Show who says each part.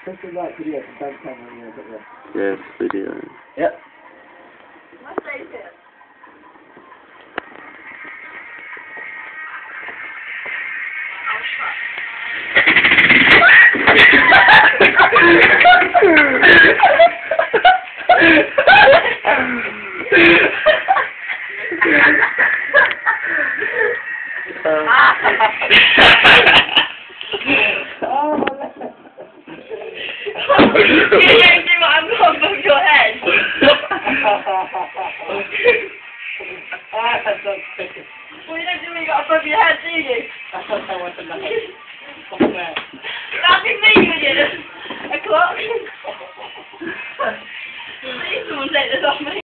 Speaker 1: This is like video, so don't tell me you're a bit.
Speaker 2: Yes, video.
Speaker 1: Yep.
Speaker 3: Let's take it. You don't do what I'm not above your head. Well, you don't do what you got above your head, do you? That'd be me, would you? A clock? Please, someone take this off me.